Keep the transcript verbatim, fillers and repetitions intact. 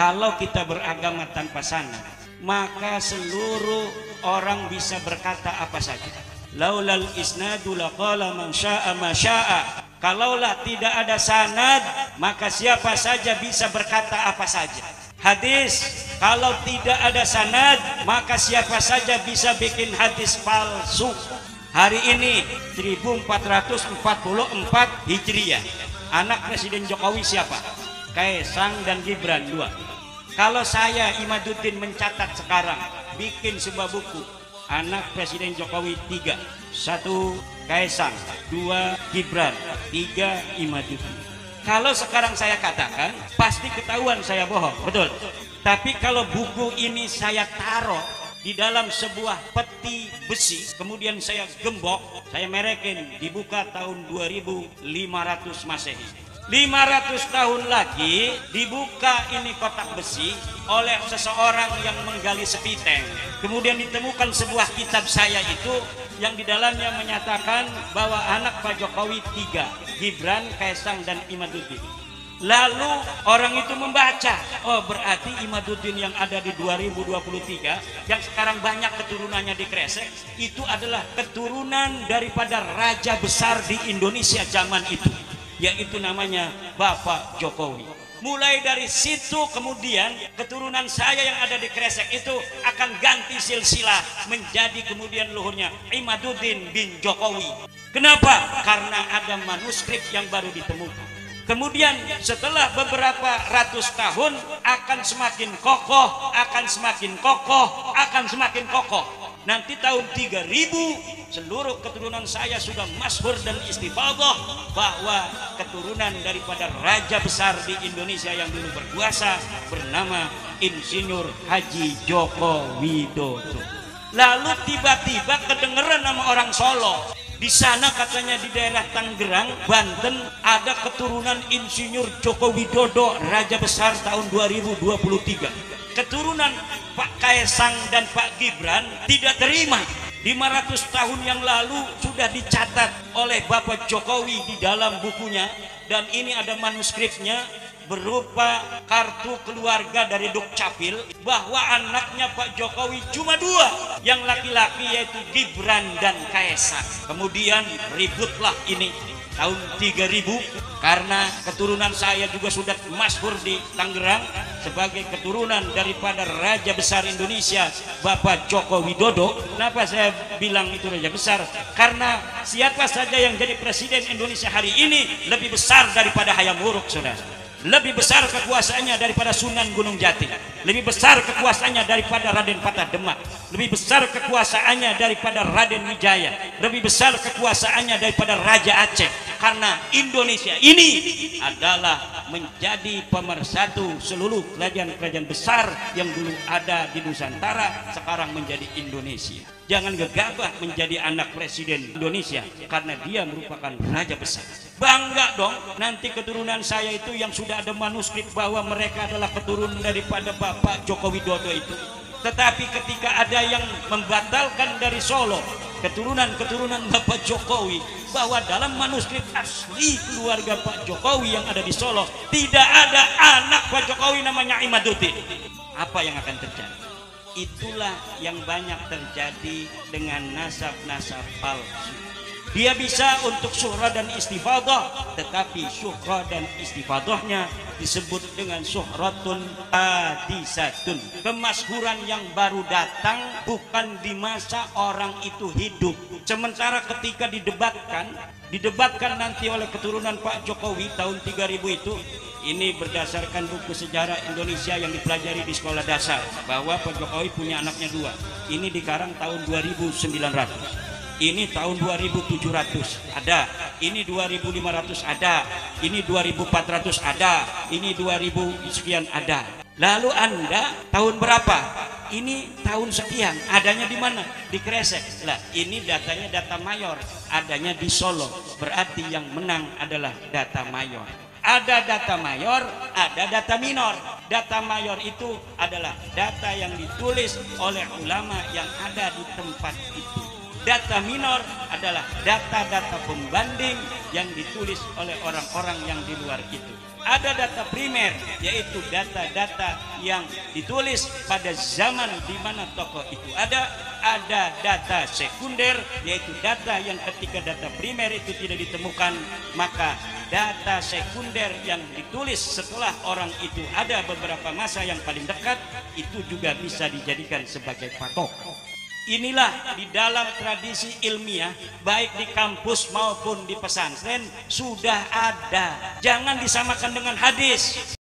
kalau kita beragama tanpa sanad, maka seluruh orang bisa berkata apa saja. Laulal isnadu laqala man syaa ma syaa. Kalaulah tidak ada sanad, maka siapa saja bisa berkata apa saja. Hadis, kalau tidak ada sanad, maka siapa saja bisa bikin hadis palsu. Hari ini seribu empat ratus empat puluh empat Hijriah, anak Presiden Jokowi siapa? Kaisang dan Gibran, dua. Kalau saya Imaduddin mencatat sekarang, bikin sebuah buku, anak Presiden Jokowi tiga, satu Kaisang, dua Gibran, tiga Imaduddin. Kalau sekarang saya katakan, pasti ketahuan saya bohong, betul. Tapi kalau buku ini saya taruh di dalam sebuah peti besi, kemudian saya gembok, saya merekin, dibuka tahun dua ribu lima ratus Masehi. lima ratus tahun lagi dibuka ini kotak besi oleh seseorang yang menggali sepiteng. Kemudian ditemukan sebuah kitab saya itu yang di dalamnya menyatakan bahwa anak Pak Jokowi tiga, Gibran, Kaisang, dan Imaduddin. Lalu orang itu membaca, oh berarti Imaduddin yang ada di dua ribu dua puluh tiga, yang sekarang banyak keturunannya di Kresek, itu adalah keturunan daripada raja besar di Indonesia zaman itu, yaitu namanya Bapak Jokowi. Mulai dari situ kemudian keturunan saya yang ada di Kresek itu akan ganti silsilah menjadi kemudian luhurnya Imaduddin bin Jokowi. Kenapa? Karena ada manuskrip yang baru ditemukan. Kemudian setelah beberapa ratus tahun akan semakin kokoh, akan semakin kokoh, akan semakin kokoh. Nanti tahun tiga ribu seluruh keturunan saya sudah masyhur dan istifadah bahwa keturunan daripada raja besar di Indonesia yang dulu berkuasa bernama Insinyur Haji Joko Widodo. Lalu tiba-tiba kedengeran nama orang Solo. Di sana katanya di daerah Tangerang, Banten ada keturunan Insinyur Joko Widodo, raja besar tahun dua ribu dua puluh tiga. Keturunan Pak Kaisang dan Pak Gibran tidak terima. lima ratus tahun yang lalu sudah dicatat oleh Bapak Jokowi di dalam bukunya, dan ini ada manuskripnya berupa kartu keluarga dari Dukcapil bahwa anaknya Pak Jokowi cuma dua, yang laki-laki yaitu Gibran dan Kaisang. Kemudian ributlah ini tahun tiga ribu karena keturunan saya juga sudah masyhur di Tangerang sebagai keturunan daripada raja besar Indonesia Bapak Joko Widodo. Kenapa saya bilang itu raja besar? Karena siapa saja yang jadi presiden Indonesia hari ini lebih besar daripada Hayam Wuruk, saudara. Lebih besar kekuasaannya daripada Sunan Gunung Jati, lebih besar kekuasaannya daripada Raden Patah Demak, lebih besar kekuasaannya daripada Raden Wijaya, lebih besar kekuasaannya daripada Raja Aceh. Karena Indonesia ini adalah menjadi pemersatu seluruh kerajaan-kerajaan besar yang dulu ada di Nusantara, sekarang menjadi Indonesia. Jangan gegabah menjadi anak presiden Indonesia karena dia merupakan raja besar. Bangga dong, nanti keturunan saya itu yang sudah ada manuskrip bahwa mereka adalah keturunan daripada Bapak Joko Widodo itu. Tetapi ketika ada yang membatalkan dari Solo keturunan-keturunan Bapak Jokowi, bahwa dalam manuskrip asli keluarga Pak Jokowi yang ada di Solo tidak ada anak Pak Jokowi namanya Imaduddin, apa yang akan terjadi? Itulah yang banyak terjadi dengan nasab-nasab palsu. Dia bisa untuk syuhra dan istifadah, tetapi syuhra dan istifadahnya disebut dengan syuhratun hadisatun, kemasyhuran yang baru datang bukan di masa orang itu hidup. Sementara ketika didebatkan didebatkan nanti oleh keturunan Pak Jokowi tahun tiga ribu itu, ini berdasarkan buku sejarah Indonesia yang dipelajari di sekolah dasar, bahwa Pak Jokowi punya anaknya dua. Ini dikarang tahun dua ribu sembilan ratus, ini tahun dua ribu tujuh ratus ada, ini dua ribu lima ratus ada, ini dua ribu empat ratus ada, ini dua ribu sekian ada. Lalu Anda tahun berapa? Ini tahun sekian. Adanya di mana? Di Kresek. Lah, ini datanya data mayor, adanya di Solo. Berarti yang menang adalah data mayor. Ada data mayor, ada data minor. Data mayor itu adalah data yang ditulis oleh ulama yang ada di tempat itu. Data minor adalah data-data pembanding yang ditulis oleh orang-orang yang di luar itu. Ada data primer, yaitu data-data yang ditulis pada zaman di mana tokoh itu ada. Ada data sekunder, yaitu data yang ketika data primer itu tidak ditemukan, maka data sekunder yang ditulis setelah orang itu ada beberapa masa yang paling dekat, itu juga bisa dijadikan sebagai patok. Inilah di dalam tradisi ilmiah, baik di kampus maupun di pesantren sudah ada. Jangan disamakan dengan hadis.